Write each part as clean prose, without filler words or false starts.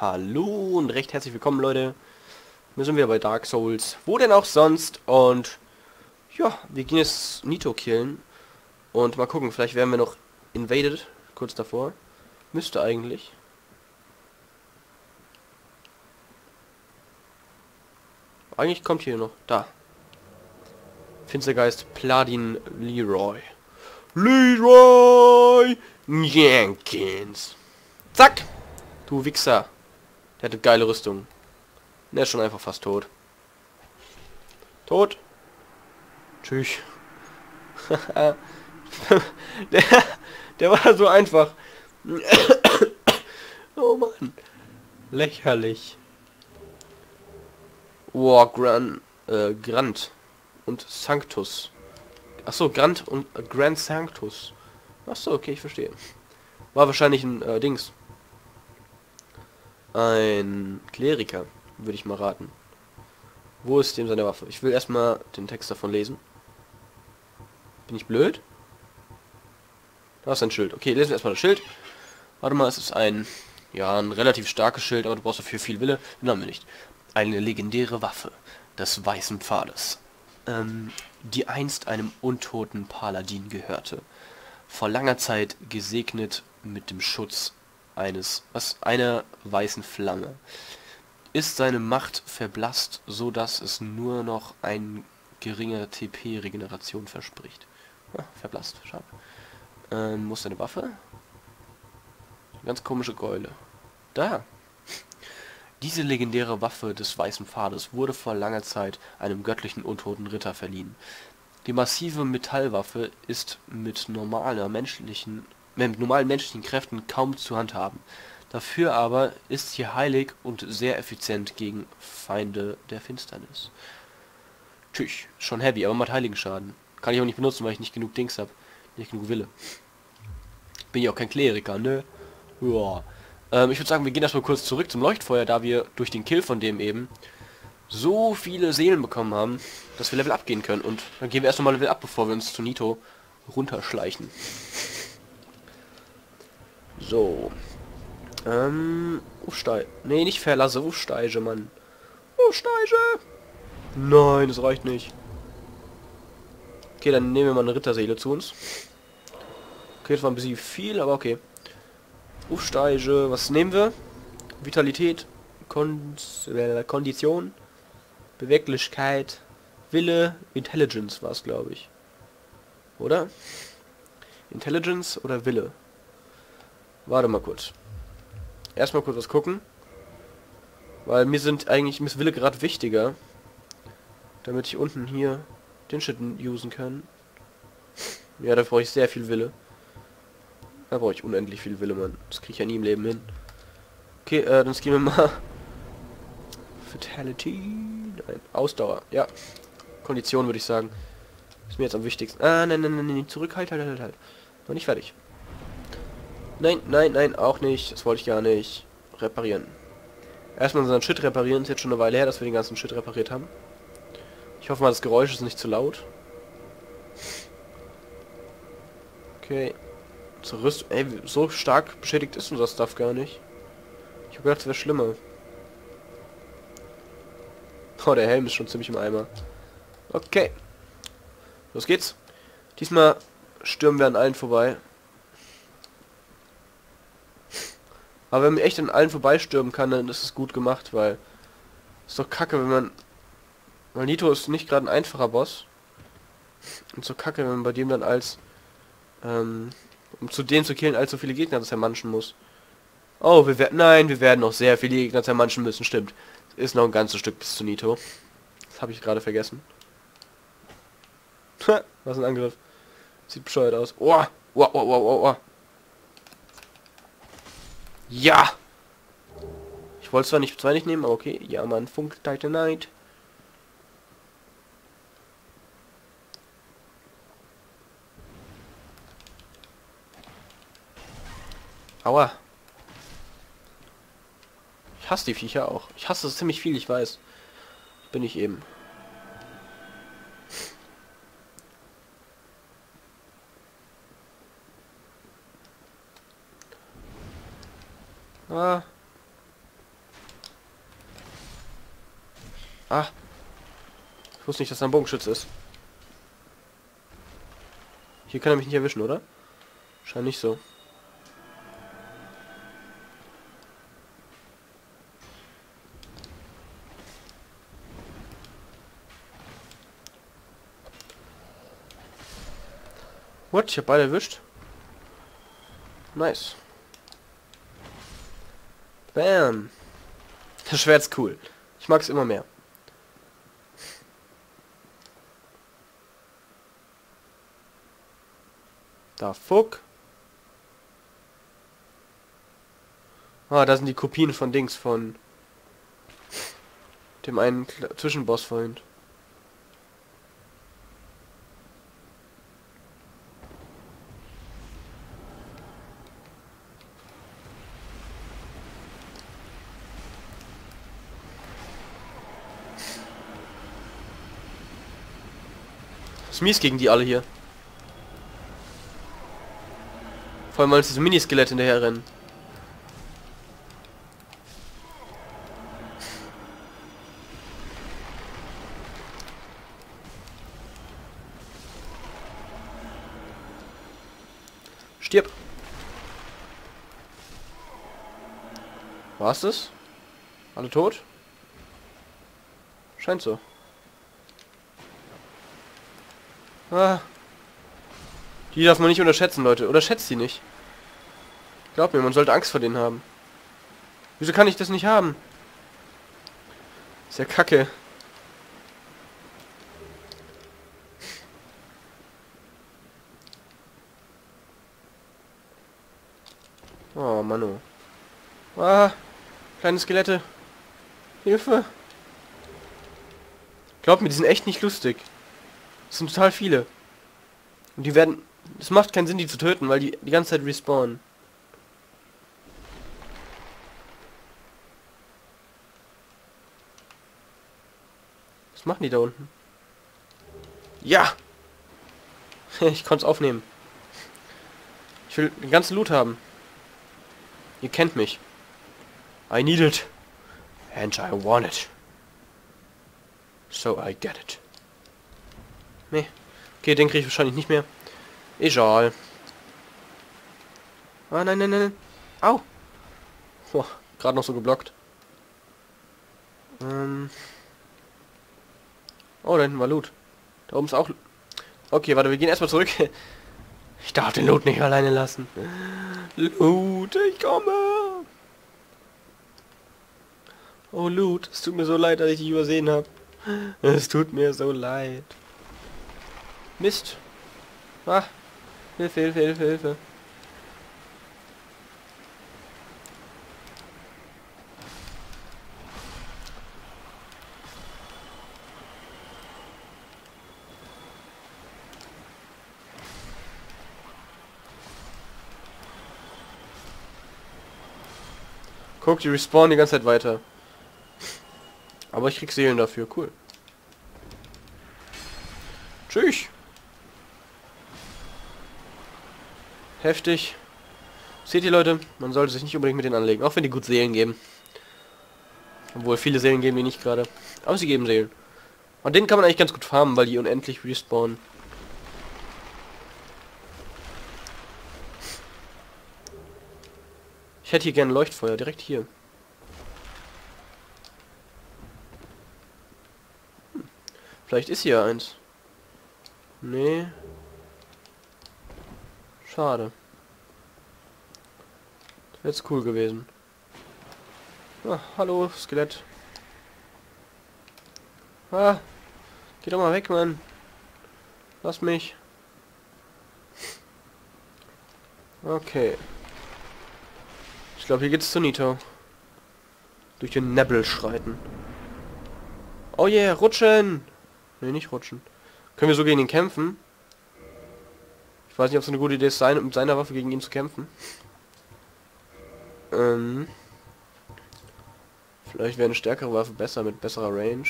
Hallo und recht herzlich willkommen, Leute. Wir sind wieder bei Dark Souls. Wo denn auch sonst? Und ja, wir gehen jetzt Nito killen. Und mal gucken, vielleicht werden wir noch invaded. Kurz davor. Müsste eigentlich. Eigentlich kommt hier noch. Da. Finstergeist Pladin Leroy. Leroy Jenkins. Zack! Du Wichser. Der hatte geile Rüstung. Der ist schon einfach fast tot. Tot. Tschüss. der, der war so einfach. Oh Mann. Lächerlich. Oh, Grant und Sanctus. Achso, Grant und Grand Sanctus. Achso, okay, ich verstehe. War wahrscheinlich ein Dings. Ein Kleriker, würde ich mal raten. Wo ist dem seine Waffe? Ich will erstmal den Text davon lesen. Bin ich blöd? Da ist ein Schild. Okay, lesen wir erstmal das Schild. Warte mal, es ist ein relativ starkes Schild, aber du brauchst dafür viel Wille. Den haben wir nicht. Eine legendäre Waffe des Weißen Pfades, die einst einem untoten Paladin gehörte. Vor langer Zeit gesegnet mit dem Schutz einer weißen Flamme. Ist seine Macht verblasst, so dass es nur noch ein geringer TP-Regeneration verspricht. Verblasst, schade. Wo ist deine Waffe? Ganz komische Keule. Da. Diese legendäre Waffe des Weißen Pfades wurde vor langer Zeit einem göttlichen untoten Ritter verliehen. Die massive Metallwaffe ist mit normalen menschlichen Kräften kaum zu handhaben. Dafür aber ist sie heilig und sehr effizient gegen Feinde der Finsternis. Tschüss, schon heavy, aber macht heiligen Schaden. Kann ich auch nicht benutzen, weil ich nicht genug Dings habe. Nicht genug Wille. Bin ja auch kein Kleriker, ne? Ja. Ich würde sagen, wir gehen erstmal kurz zurück zum Leuchtfeuer, da wir durch den Kill von dem eben so viele Seelen bekommen haben, dass wir Level up gehen können. Und dann gehen wir erst nochmal Level up, bevor wir uns zu Nito runterschleichen. So. Aufsteige. Nee, nicht verlasse. Aufsteige, Mann. Aufsteige! Nein, das reicht nicht. Okay, dann nehmen wir mal eine Ritterseele zu uns. Okay, das war ein bisschen viel, aber okay. Aufsteige. Was nehmen wir? Vitalität. Kondition. Beweglichkeit. Wille. Intelligence war es, glaube ich. Oder? Intelligence oder Wille? Warte mal kurz. Erstmal kurz was gucken. Weil mir ist Wille gerade wichtiger. Damit ich unten hier den Shit usen kann. Ja, da brauche ich sehr viel Wille. Da brauche ich unendlich viel Wille, Mann. Das kriege ich ja nie im Leben hin. Okay, dann gehen wir mal. Fatality. Nein, Ausdauer. Ja. Kondition würde ich sagen. Ist mir jetzt am wichtigsten. Ah, nein. Zurück, halt. Noch nicht fertig. Nein, auch nicht. Das wollte ich gar nicht. Reparieren. Erstmal unseren Shit reparieren. Ist jetzt schon eine Weile her, dass wir den ganzen Shit repariert haben. Ich hoffe mal, das Geräusch ist nicht zu laut. Okay. Zur Rüstung. Ey, so stark beschädigt ist unser Stuff gar nicht. Ich habe gedacht, es wäre schlimmer. Oh, der Helm ist schon ziemlich im Eimer. Okay. Los geht's. Diesmal stürmen wir an allen vorbei. Aber wenn man echt an allen vorbeistürmen kann, dann ist es gut gemacht, weil... Ist doch kacke, wenn man... Weil Nito ist nicht gerade ein einfacher Boss. Und so kacke, wenn man bei dem dann als... um zu denen zu killen, allzu viele Gegner zermanschen muss. Oh, wir werden noch sehr viele Gegner zermanschen müssen, stimmt. Ist noch ein ganzes Stück bis zu Nito. Das habe ich gerade vergessen. Was ein Angriff. Sieht bescheuert aus. Oh. Ja! Ich wollte zwar nicht nehmen, aber okay. Ja, Mann, Funk Titanite. Aua. Ich hasse die Viecher auch. Ich hasse es ziemlich viel, ich weiß. Bin ich eben. Ah. Ah. Ich wusste nicht, dass er ein Bogenschütze ist. Hier kann er mich nicht erwischen, oder? Scheint nicht so. What? Ich hab beide erwischt. Nice. Bam. Das Schwert ist cool. Ich mag es immer mehr. Da, fuck. Ah, da sind die Kopien von Dings, von dem einen Zwischenboss vorhin. Ist mies gegen die alle hier. Vor allem, weil uns diese Miniskelette hinterher rennen. Stirb! War's das? Alle tot? Scheint so. Ah. Die darf man nicht unterschätzen, Leute. Unterschätzt sie nicht. Glaub mir, man sollte Angst vor denen haben. Wieso kann ich das nicht haben? Ist ja kacke. Oh, Mano. Ah, kleine Skelette. Hilfe. Glaubt mir, die sind echt nicht lustig. Es sind total viele. Und die werden... Es macht keinen Sinn, die zu töten, weil die ganze Zeit respawnen. Was machen die da unten? Ja! Ich konnte es aufnehmen. Ich will den ganzen Loot haben. Ihr kennt mich. I need it. And I want it. So I get it. Nee. Okay, den kriege ich wahrscheinlich nicht mehr. Egal. Ah, nein, nein, nein, nein. Au! Boah, gerade noch so geblockt. Oh, da hinten war Loot. Da oben ist auch... Okay, warte, wir gehen erstmal zurück. Ich darf den Loot nicht alleine lassen. Loot, ich komme! Oh, Loot, es tut mir so leid, dass ich dich übersehen habe. Es tut mir so leid. Mist. Ah, Hilfe, Hilfe, Hilfe, Hilfe. Guck, die respawnen die ganze Zeit weiter. Aber ich krieg Seelen dafür, cool. Tschüss. Heftig. Seht ihr, Leute, man sollte sich nicht unbedingt mit denen anlegen, auch wenn die gut Seelen geben. Obwohl viele Seelen geben die nicht gerade. Aber sie geben Seelen. Und denen kann man eigentlich ganz gut farmen, weil die unendlich respawnen. Ich hätte hier gerne Leuchtfeuer, direkt hier. Vielleicht ist hier eins. Nee. Schade. Das wäre jetzt cool gewesen. Ah, hallo, Skelett. Ah, geh doch mal weg, Mann. Lass mich. Okay. Ich glaube, hier geht's zu Nito. Durch den Nebel schreiten. Oh yeah, rutschen! Ne, nicht rutschen. Können wir so gegen ihn kämpfen? Ich weiß nicht, ob es eine gute Idee ist, mit seiner Waffe gegen ihn zu kämpfen. Vielleicht wäre eine stärkere Waffe besser, mit besserer Range.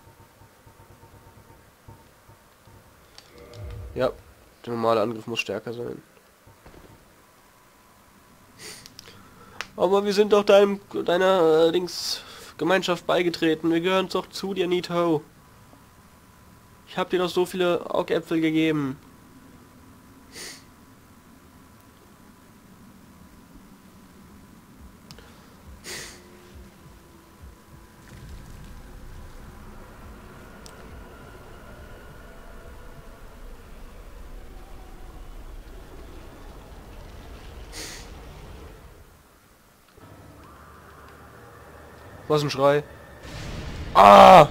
Ja, der normale Angriff muss stärker sein. Aber wir sind doch deiner Dings Gemeinschaft beigetreten. Wir gehören doch zu dir, Nito. Ich habe dir doch so viele Augäpfel gegeben. Was ein Schrei. Ah!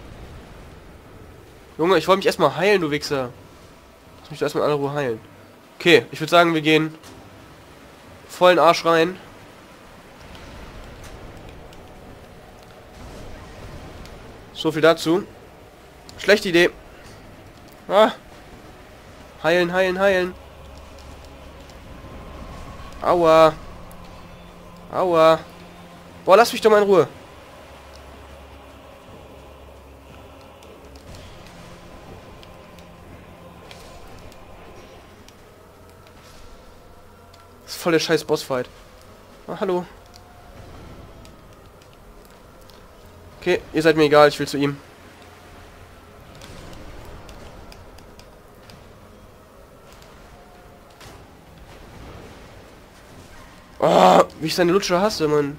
Junge, ich wollte mich erstmal heilen, du Wichser. Lass mich erstmal in aller Ruhe heilen. Okay, ich würde sagen, wir gehen vollen Arsch rein. So viel dazu. Schlechte Idee. Ah. Heilen, heilen, heilen. Aua. Aua. Boah, lass mich doch mal in Ruhe. Das ist voll der scheiß Bossfight. Ah, hallo. Okay, ihr seid mir egal, ich will zu ihm. Oh, wie ich seine Lutscher hasse, Mann.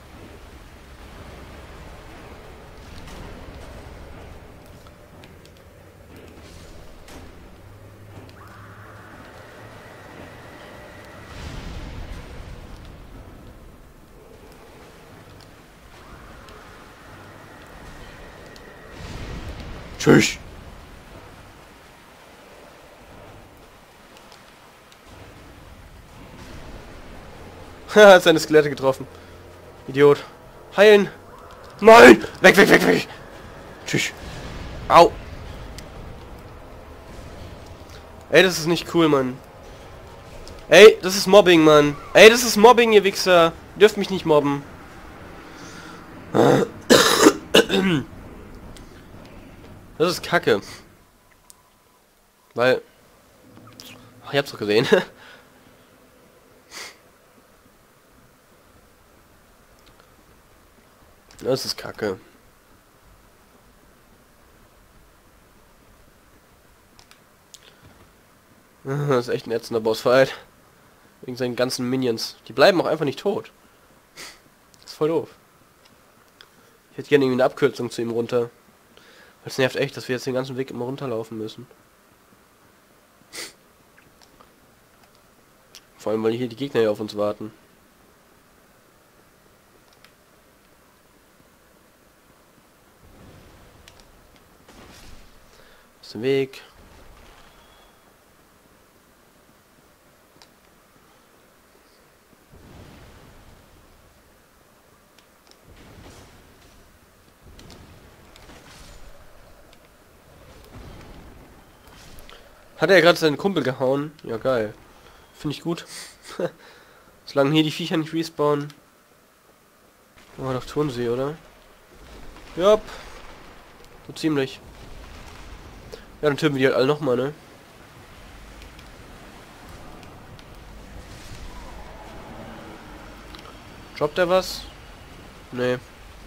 Tschüss. Hat seine Skelette getroffen. Idiot. Heilen. Nein! Weg, weg, weg, weg. Tschüss. Au. Ey, das ist nicht cool, Mann. Ey, das ist Mobbing, Mann. Ey, das ist Mobbing, ihr Wichser. Ihr dürft mich nicht mobben. Das ist Kacke. Weil... Ach, ich hab's doch gesehen. Das ist Kacke. Das ist echt ein ätzender Bossfight. Wegen seinen ganzen Minions. Die bleiben auch einfach nicht tot. Das ist voll doof. Ich hätte gerne irgendwie eine Abkürzung zu ihm runter. Es nervt echt, dass wir jetzt den ganzen Weg immer runterlaufen müssen. Vor allem, weil hier die Gegner ja auf uns warten. Aus dem Weg. Hat er gerade seinen Kumpel gehauen? Ja, geil. Finde ich gut. Solange hier die Viecher nicht respawnen. Oh, doch tun sie, oder? Ja. So ziemlich. Ja, dann töten wir die halt alle nochmal, ne? Droppt er was? Nee.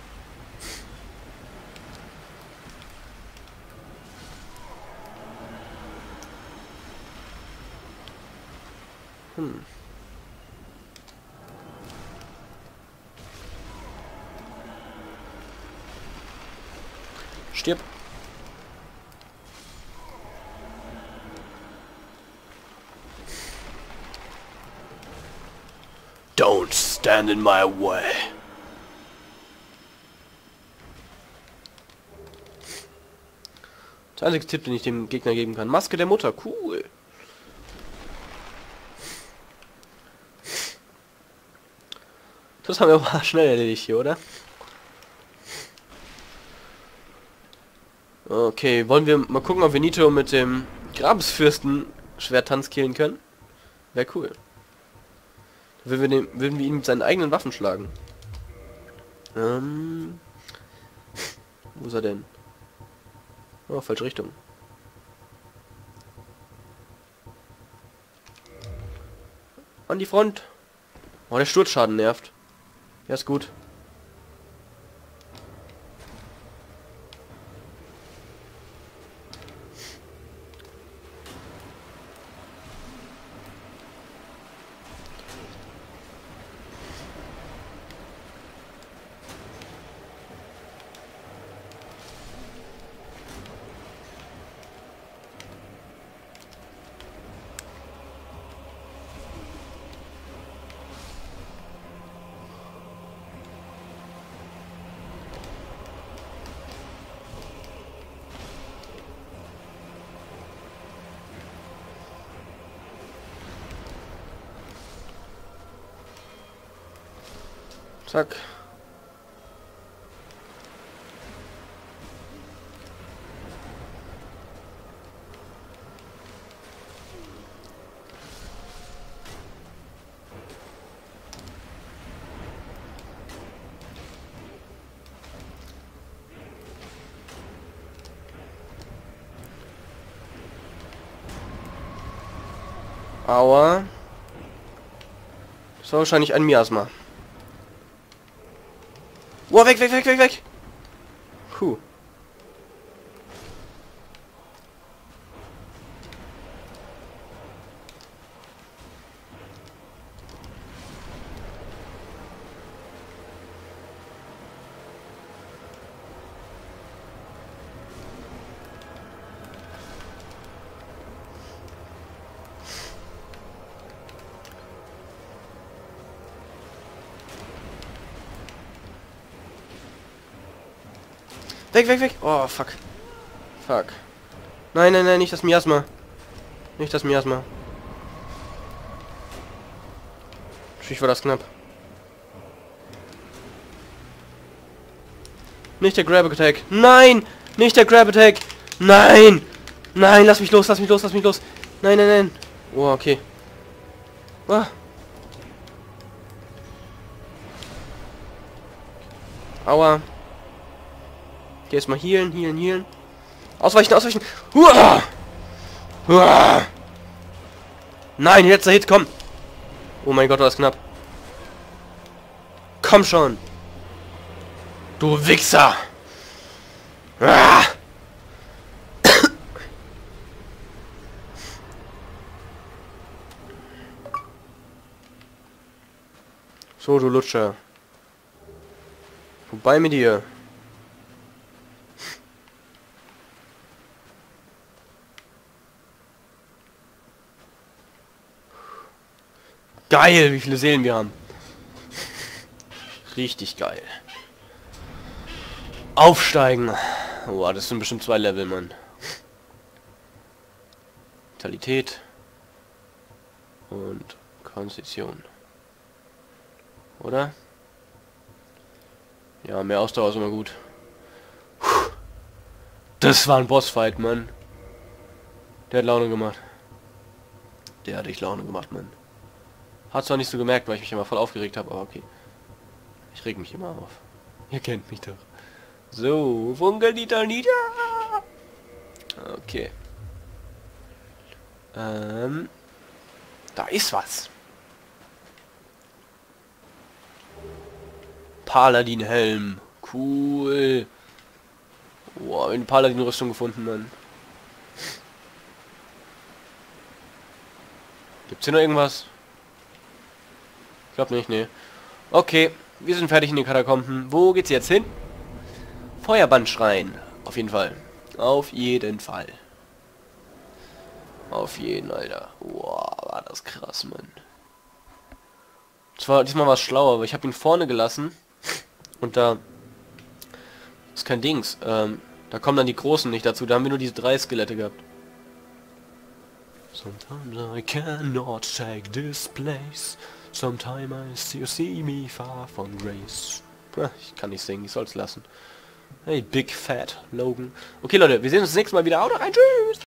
Stirb. Don't stand in my way. Der einzige Tipp, den ich dem Gegner geben kann. Maske der Mutter. Cool. Das haben wir aber schnell erledigt hier, oder? Okay, wollen wir mal gucken, ob wir Nito mit dem Grabesfürsten Schwerttanz killen können? Wäre cool. Würden wir ihn mit seinen eigenen Waffen schlagen. Wo ist er denn? Oh, falsche Richtung. An die Front. Oh, der Sturzschaden nervt. Ja, ist gut. Zack. Aua. Das war wahrscheinlich ein Miasma. Oh, weg, weg, weg, weg, weg. Puh. Weg, weg, weg. Oh, fuck. Fuck. Nein, nein, nein, nicht das Miasma. Nicht das Miasma. Natürlich war das knapp. Nicht der Grab Attack. Nein! Nicht der Grab Attack. Nein! Nein, lass mich los, lass mich los, lass mich los. Nein, nein, nein. Oh, okay. Ah. Aua. Geh jetzt mal healen, healen, healen. Ausweichen, ausweichen. Huah! Huah! Nein, letzter Hit, komm. Oh mein Gott, war das knapp. Komm schon. Du Wichser. Ah! So, du Lutscher. Vorbei mit dir. Geil, wie viele Seelen wir haben. Richtig geil. Aufsteigen. Boah, das sind bestimmt 2 Level, Mann. Vitalität. Und Konstitution. Oder? Ja, mehr Ausdauer ist immer gut. Das war ein Bossfight, Mann. Der hat Laune gemacht. Der hat echt Laune gemacht, Mann. Hat zwar nicht so gemerkt, weil ich mich immer voll aufgeregt habe, aber okay. Ich reg mich immer auf. Ihr kennt mich doch. So, Funkelnieder nieder. Okay. Da ist was. Paladin-Helm. Cool. Boah, eine Paladin-Rüstung gefunden, Mann. Gibt's hier noch irgendwas? Ich glaube nicht, ne. Okay, wir sind fertig in den Katakomben. Wo geht's jetzt hin? Feuerbandschrein. Auf jeden Fall. Auf jeden Fall. Auf jeden, Alter. Wow, war das krass, Mann. Diesmal war es schlauer, aber ich habe ihn vorne gelassen. Und da ist kein Dings. Da kommen dann die Großen nicht dazu. Da haben wir nur diese 3 Skelette gehabt. Sometimes I cannot take this place. Sometimes I still see me far from grace. Ich kann nicht singen, ich soll's lassen. Hey, Big Fat Logan. Okay, Leute, wir sehen uns das nächste Mal wieder. Haut rein, tschüss!